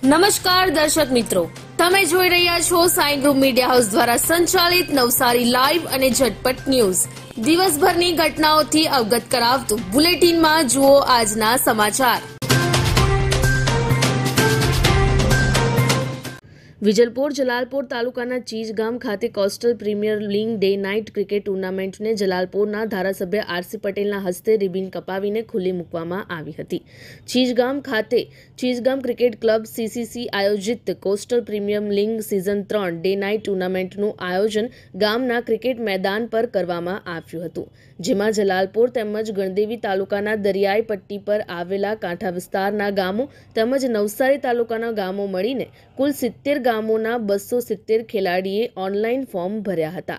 નમસ્કાર દર્શક મિત્રો, તમે જોઈ રહ્યા છો સાઈ ગ્રુપ મીડિયા હાઉસ દ્વારા સંચાલિત નવસારી લાઈવ અને ઝટપટ ન્યૂઝ. દિવસભરની ઘટનાઓથી અવગત કરાવતું બુલેટિનમાં જુઓ આજના સમાચાર. વિજલપોર જલાલપોર તાલુકાના ચીજગામ ખાતે coastal premier league day night cricket ટુર્નામેન્ટને જલાલપોરના ધારાસભ્ય આરસી પટેલના હસ્તે રિબિન કપાવીને ખુલ્લી મૂકવામાં આવી હતી. ચીજગામ ખાતે ચીજગામ ક્રિકેટ ક્લબ સીસીસી આયોજિત coastal premier league season 3 day night ટુર્નામેન્ટનું આયોજન ગામના ક્રિકેટ મેદાન પર કરવામાં આવ્યું હતું, જેમાં જલાલપોર તેમજ ગણદેવી તાલુકાના દરિયાઈ પટ્ટી પર આવેલા કાંઠા વિસ્તારના ગામો તેમજ નવસારી તાલુકાના ગામો મળીને કુલ 70 ગામોના 270 ખેલાડીએ ઓનલાઈન ફોર્મ ભર્યા હતા.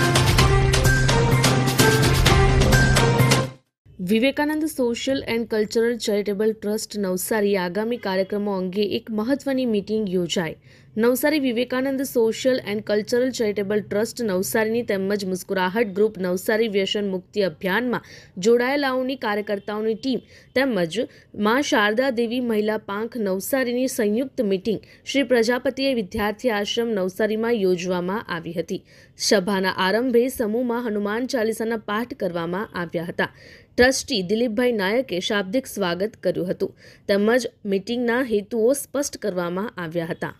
Vivekanand social and cultural charitable trust Navsari આગામી કાર્યક્રમો અંગે એક મહત્વની મીટિંગ યોજાઈ. Navsari Vivekanand social and cultural charitable trust નવસારીની તેમજ મુસ્કુરાહટ ગ્રુપ નવસારી વ્યસન મુક્તિ અભિયાનમાં જોડાયેલાઓની કાર્યકર્તાઓની ટીમ તેમજ મા શારદા દેવી મહિલા પાંખ નવસારીની સંયુક્ત મીટિંગ શ્રી પ્રજાપતિએ વિદ્યાર્થી આશ્રમ નવસારીમાં યોજવામાં આવી હતી. સભાના આરંભે સમૂહમાં હનુમાન ચાલીસાના પાઠ કરવામાં આવ્યા હતા. ટ્રસ્ટી દિલીપભાઈ નાયકે શાબ્દિક સ્વાગત કર્યું હતું તેમજ મીટિંગના હેતુઓ સ્પષ્ટ કરવામાં આવ્યા હતા.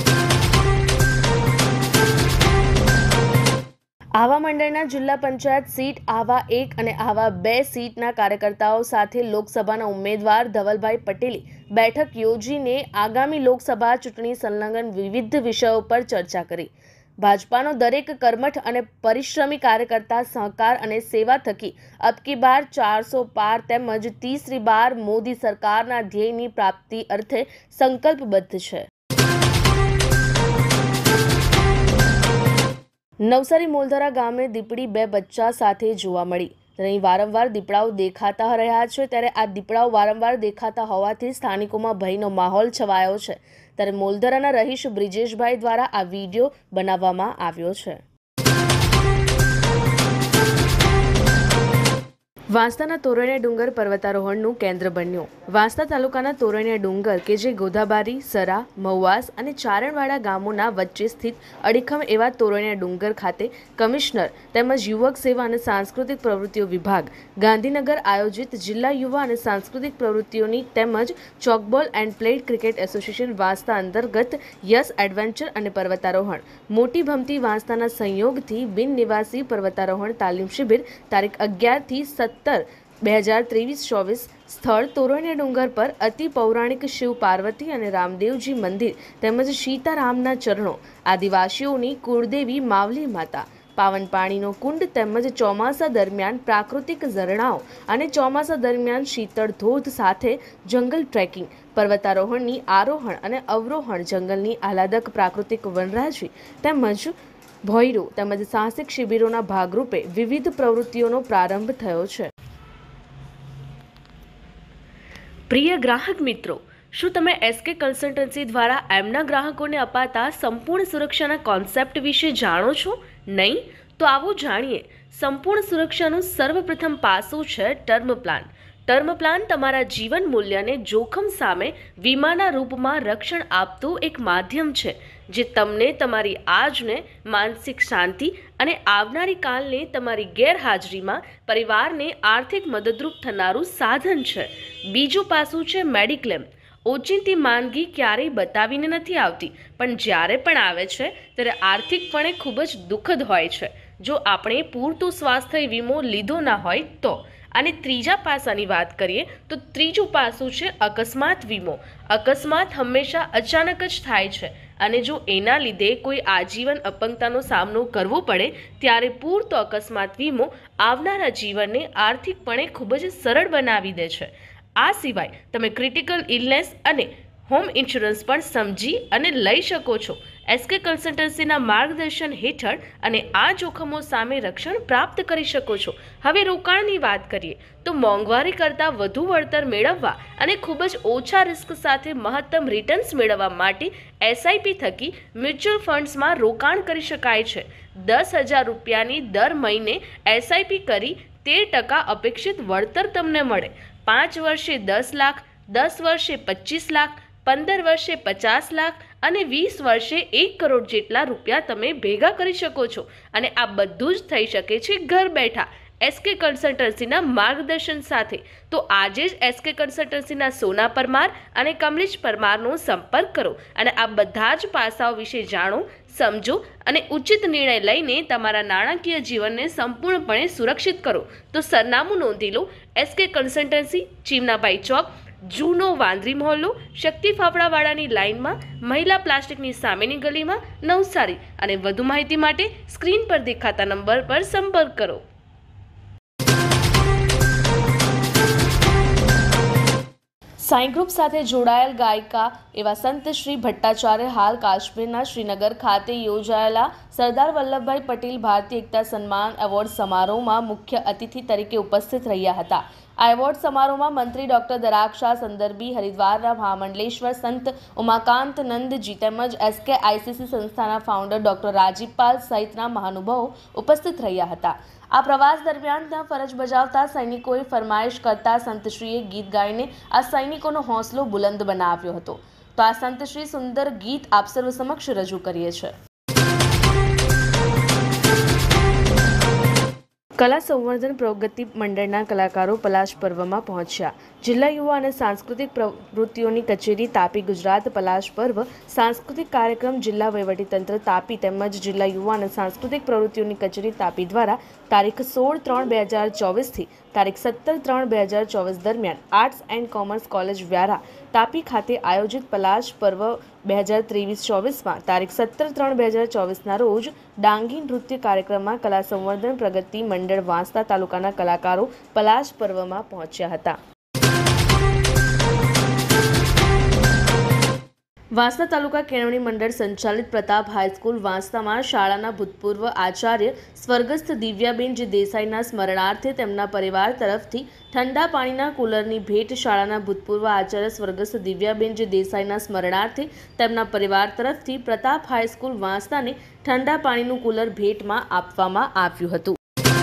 આવા મંડળના જિલ્લા પંચાયત સીટ આવા 1 અને આવા 2 સીટના કાર્યકર્તાઓ સાથે લોકસભાના ઉમેદવાર ધવલભાઈ પટેલે બેઠક યોજીને આગામી લોકસભા ચૂંટણી સંલગ્ન વિવિધ વિષયો પર ચર્ચા કરી. ભાજપાનો દરેક કર્મઠ અને પરિશ્રમી કાર્યકર્તા સહકાર અને સેવા થકી અબકી બાર 400 પાર તેમજ 30રી બાર મોદી સરકારના ધ્યેયની પ્રાપ્તિ અર્થે સંકલ્પબદ્ધ છે. નવસારી મોલધરા ગામે દીપડી 2 બચ્ચા સાથે જોવા મળી. અહીં વારંવાર દીપડાઓ દેખાતા રહ્યા છે, ત્યારે આ દીપડાઓ વારંવાર દેખાતા હોવાથી સ્થાનિકોમાં ભયનો માહોલ છવાયો છે. ત્યારે મોલધરાના રહીશ બ્રિજેશભાઈ દ્વારા આ વિડીયો બનાવવામાં આવ્યો છે. વાંસદાના તોરણિયા ડુંગર પર્વતારોહણનું કેન્દ્ર બન્યો. વાંસદા તાલુકાના તોરણિયા ડુંગર કે જે ગોધાબારી, સરા, મહુવાસ અને ચારણવાડા ગામોના વચ્ચે સ્થિત અડીખમ એવા તોરણિયા ડુંગર ખાતે કમિશનર તેમજ યુવક સેવા અને સાંસ્કૃતિક પ્રવૃત્તિઓ વિભાગ ગાંધીનગર આયોજિત જિલ્લા યુવા અને સાંસ્કૃતિક પ્રવૃત્તિઓની તેમજ tchoukball and played cricket association Vansda અંતર્ગત યસ એડવેન્ચર અને પર્વતારોહણ મોટી ભમતી વાંસદાના સંયોગથી બિન નિવાસી પર્વતારોહણ તાલીમ શિબિર તારીખ 11 થી 17/2023-24 સ્થળ તોરણિયા ડુંગર પર અતિ પૌરાણિક શિવ પાર્વતી અને રામદેવજી મંદિર તેમજ સીતારામના ચરણો, આદિવાસીઓની કુળદેવી માવલી માતા, પાવન પાણીનો કુંડ તેમજ ચોમાસા દરમિયાન પ્રાકૃતિક ઝરણાઓ અને ચોમાસા દરમિયાન શીતળ ધોધ સાથે જંગલ ટ્રેકિંગ, પર્વતારોહણની આરોહણ અને અવરોહણ, જંગલની આહલાદક પ્રાકૃતિક વનરાજી તેમજ ભોયરો તેમજ સાહસિક શિબિરોના ભાગરૂપે વિવિધ પ્રવૃત્તિઓનો પ્રારંભ થયો છે. પ્રિય ગ્રાહક મિત્રો, શું તમે એસકે કન્સલ્ટન્સી દ્વારા એમના ગ્રાહકોને અપાતા સંપૂર્ણ સુરક્ષાના કોન્સેપ્ટ વિશે જાણો છો? નહીં? તો આવો જાણીએ. સંપૂર્ણ સુરક્ષાનું સર્વપ્રથમ પાસું છે ટર્મ પ્લાન. ટર્મ પ્લાન તમારા જીવન મૂલ્યને જોખમ સામે વીમાના રૂપમાં રક્ષણ આપતું એક માધ્યમ છે, જે તમને તમારી આજને માનસિક શાંતિ અને આવનારી કાલને તમારી ગેરહાજરીમાં પરિવારને આર્થિક મદદરૂપ થનારું સાધન છે. બીજું પાસું છે મેડિક્લેમ. ઓચિંતી માંદગી ક્યારેય બતાવીને નથી આવતી, પણ જ્યારે પણ આવે છે ત્યારે આર્થિકપણે ખૂબ જ દુઃખદ હોય છે જો આપણે પૂરતું સ્વાસ્થ્ય વીમો લીધો ના હોય તો. અને ત્રીજા પાસાની વાત કરીએ તો ત્રીજું પાસું છે અકસ્માત વીમો. અકસ્માત હંમેશા અચાનક જ થાય છે અને જો એના લીધે કોઈ આજીવન અપંગતાનો સામનો કરવો પડે ત્યારે પૂરતો અકસ્માત વીમો આવનારા જીવનને આર્થિકપણે ખૂબ જ સરળ બનાવી દે છે. આ સિવાય તમે ક્રિટિકલ ઇલનેસ અને હોમ ઇન્સ્યોરન્સ પણ સમજી અને લઈ શકો છો. એસકે કન્સલ્ટન્સીના માર્ગદર્શન હેઠળ અને આ જોખમો સામે રક્ષણ પ્રાપ્ત કરી શકો છો. હવે રોકાણની વાત કરીએ તો મોંઘવારી કરતાં વધુ વળતર મેળવવા અને ખૂબ જ ઓછા રિસ્ક સાથે મહત્તમ રિટર્ન્સ મેળવવા માટે એસઆઈપી થકી મ્યુચ્યુઅલ ફંડ્સમાં રોકાણ કરી શકાય છે. 10,000 રૂપિયાની દર મહિને એસઆઈપી કરી 13% અપેક્ષિત વળતર તમને મળે. 5 વર્ષે 10 લાખ, 10 વર્ષે 25 લાખ, 15 વર્ષે 50 લાખ અને 20 વર્ષે 1 કરોડ જેટલા રૂપિયા તમે ભેગા કરી શકો છો અને આ બધું જ થઈ શકે છે ઘર બેઠા એસકે કન્સલ્ટન્સીના માર્ગદર્શન સાથે। તો આજે જ એસકે કન્સલ્ટન્સીના સોના પરમાર અને કમલેશ પરમારનો સંપર્ક કરો અને આ બધા જ પાસાઓ વિશે જાણો, સમજો અને ઉચિત નિર્ણય લઈને તમારા નાણાકીય જીવનને સંપૂર્ણપણે સુરક્ષિત કરો। તો સરનામું નોંધી લો, એસકે કન્સલ્ટન્સી, ચીમનાબાઈ ચોક, જૂનો વાંદરી મહોલ્લો, શક્તિ ફાફડાવાળાની લાઇનમાં, મહિલા પ્લાસ્ટિકની સામેની ગલીમાં, નવસારી। અને વધુ માહિતી માટે સ્ક્રીન પર દેખાતા નંબર પર સંપર્ક કરો। સાંઈ ગ્રુપ સાથે જોડાયેલ ગાયિકા એવા સંત શ્રી ભટ્ટાચાર્ય હાલ કાશ્મીરના શ્રીનગર ખાતે યોજાયેલા સરદાર વલ્લભભાઈ પટેલ ભારતીય એકતા સન્માન એવોર્ડ સમારોહમાં મુખ્ય અતિથિ તરીકે ઉપસ્થિત રહ્યા હતા। આ એવોર્ડ સમારોહમાં મંત્રી ડોક્ટર દરાક્ષા સંદર્ભી, હરિદ્વારના મહામંડલેશ્વર સંત ઉમાકાંત નંદજી તેમજ એસકે આઈસીસી સંસ્થાના ફાઉન્ડર ડોક્ટર રાજીવપાલ સહિતના મહાનુભાવો ઉપસ્થિત રહ્યા હતા। આ પ્રવાસ દરમિયાન ત્યાં ફરજ બજાવતા સૈનિકોએ ફરમાઈશ કરતા સંતશ્રીએ ગીત ગાઈને આ સૈનિકોનો હોંસલો બુલંદ બનાવ્યો હતો। તો આ સંતશ્રી સુંદર ગીત આપ સર્વ સમક્ષ રજૂ કરીએ છીએ। કલા સંવર્ધન પ્રગતિ મંડળના કલાકારો પલાશ પર્વમાં પહોંચ્યા। જિલ્લા યુવા અને સાંસ્કૃતિક પ્રવૃત્તિઓની કચેરી તાપી ગુજરાત પલાશ પર્વ સાંસ્કૃતિક કાર્યક્રમ જિલ્લા વહીવટીતંત્ર તાપી તેમજ જિલ્લા યુવા અને સાંસ્કૃતિક પ્રવૃત્તિઓની કચેરી તાપી દ્વારા તારીખ 16/3/2024 થી તારીખ 17/3/2024 દરમિયાન arts and commerce college Vyara Tapi ખાતે આયોજિત પલાશ પર્વ 2023-24માં તારીખ 17/3/2024ના રોજ ડાંગી નૃત્ય કાર્યક્રમમાં કલા સંવર્ધન પ્રગતિ મંડળ વાંસદા તાલુકાના કલાકારો પલાશ પર્વમાં પહોંચ્યા હતા। વાંસદા તાલુકા કેળવણી મંડળ સંચાલિત પ્રતાપ હાઈસ્કૂલ વાંસદામાં શાળાના ભૂતપૂર્વ આચાર્ય સ્વર્ગસ્થ દિવ્યાબેન જે દેસાઈના સ્મરણાર્થે તેમના પરિવાર તરફથી ઠંડા પાણીના કુલરની ભેટ શાળાના ભૂતપૂર્વ આચાર્ય સ્વર્ગસ્થ દિવ્યાબેન જે દેસાઈના સ્મરણાર્થે તેમના પરિવાર તરફથી પ્રતાપ હાઈસ્કૂલ વાંસદાને ઠંડા પાણીનું કુલર ભેટમાં આપવામાં આવ્યું હતું।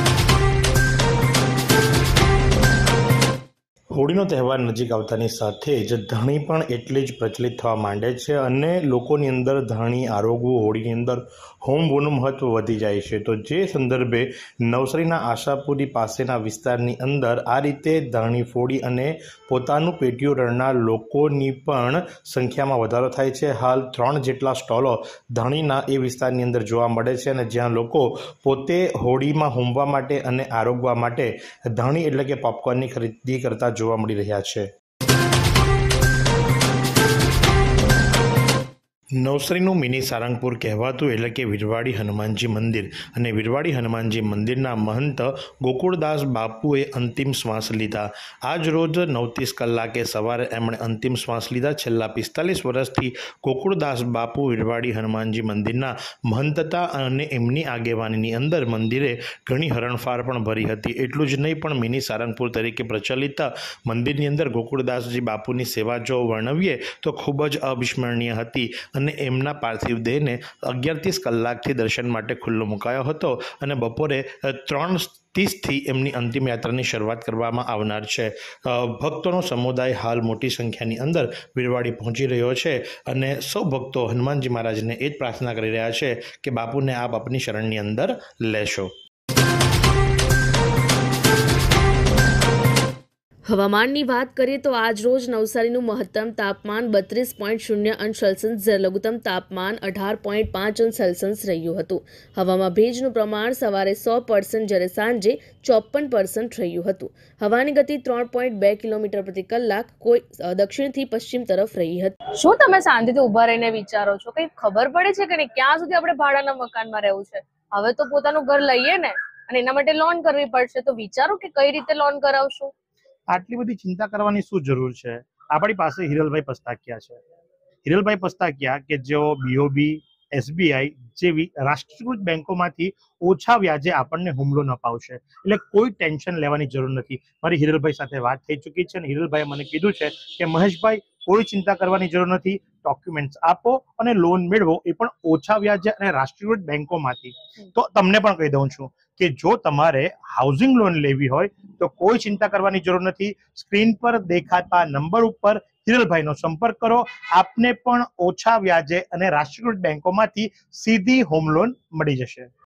હોળીનો તહેવાર નજીક આવતાની સાથે જ ધાણી પણ એટલી જ પ્રચલિત થવા માંડે છે અને લોકોની અંદર ધાણી આરોગવું, હોળીની અંદર હોમવું મહત્વ વધી જાય છે। તો જે સંદર્ભે નવસારીના આશાપુરી પાસેના વિસ્તારની અંદર આ રીતે ધાણી ફોડી અને પોતાનું પેટીયું રણનાર લોકોની પણ સંખ્યામાં વધારો થાય છે। હાલ 3 જેટલા સ્ટોલો ધાણીના એ વિસ્તારની અંદર જોવા મળે છે અને જ્યાં લોકો પોતે હોળીમાં હોમવા માટે અને આરોગવા માટે ધાણી એટલે કે પોપકોર્નની ખરીદી કરતા જોવા મળી રહ્યા છે। નવસારીનું મિની સારંગપુર કહેવાતું એટલે કે વિરવાડી હનુમાનજી મંદિર અને વિરવાડી હનુમાનજી મંદિરના મહંત ગોકુળદાસ બાપુએ અંતિમ શ્વાસ લીધા। આજ રોજ 9:30 કલાકે સવારે એમણે અંતિમ શ્વાસ લીધા। છેલ્લા 45 વર્ષથી ગોકુળદાસ બાપુ વિરવાડી હનુમાનજી મંદિરના મહંતતા અને એમની આગેવાનીની અંદર મંદિરે ઘણી હરણફાળ પણ ભરી હતી। એટલું જ નહીં પણ મિની સારંગપુર તરીકે પ્રચલિત મંદિરની અંદર ગોકુળદાસજી બાપુની સેવા જો વર્ણવીએ તો ખૂબ જ અવિસ્મરણીય હતી અને એમના પાર્થિવ દેહને 11:30 કલાકથી દર્શન માટે ખુલ્લો મુકાયો હતો અને બપોરે 3:30થી એમની અંતિમ યાત્રાની શરૂઆત કરવામાં આવનાર છે। ભક્તોનો સમુદાય હાલ મોટી સંખ્યાની અંદર વિરવાડી પહોંચી રહ્યો છે અને સૌ ભક્તો હનુમાનજી મહારાજને એ જ પ્રાર્થના કરી રહ્યા છે કે બાપુને આપ આપની શરણની અંદર લેશો। હવામાનની વાત કરીએ તો આજ રોજ નવસારીનું મહત્તમ તાપમાન 32.0 અંશ સેલ્સિયસ જ્યારે લઘુત્તમ તાપમાન 18.5 અંશ સેલ્સિયસ રહ્યું હતું। હવામાં ભેજનું પ્રમાણ સવારે 100% જ્યારે સાંજે 54% રહ્યું હતું। હવાની ગતિ 3.2 કિલોમીટર પ્રતિ કલાક કોઈ દક્ષિણથી પશ્ચિમ તરફ રહી હતી। શું તમે શાંતિથી ઊભા રહીને વિચારો છો? કંઈ ખબર પડે છે કે નહીં ક્યાં સુધી આપણે ભાડાના મકાનમાં રહેવું છે? હવે તો પોતાનું ઘર લઈએ ને અને એના માટે લોન કરવી પડશે, તો વિચારો કે કઈ રીતે લોન કરાવશું। આટલી બધી ચિંતા કરવાની શું જરૂર છે? આપણી પાસે હિરલભાઈ પસ્તાકિયા છે। હિરલભાઈ પસ્તાકિયા કે જેઓ બીઓબી, એસબીઆઈ જેવી રાષ્ટ્રીયકૃત બેંકોમાંથી ઓછા વ્યાજે આપણને હોમ લોન અપાવશે, એટલે કોઈ ટેન્શન લેવાની જરૂર નથી। મારી હિરલભાઈ સાથે વાત થઈ ચૂકી છે અને હિરલભાઈએ મને કીધું છે કે મહેશભાઈ કોઈ ચિંતા કરવાની જરૂર નથી, ડોક્યુમેન્ટ્સ આપો અને લોન મેળવો, એ પણ ઓછા વ્યાજે અને રાષ્ટ્રીયકૃત બેંકોમાંથી। તો તમને પણ કહી દઉં છું કે જો તમારે હાઉસિંગ લોન લેવી હોય તો કોઈ ચિંતા કરવાની જરૂર નથી। સ્ક્રીન પર દેખાતા નંબર ઉપર હિરલભાઈનો સંપર્ક કરો. આપને પણ ઓછા વ્યાજે અને રાષ્ટ્રીયકૃત બેંકોમાંથી સીધી હોમ લોન મળી જશે.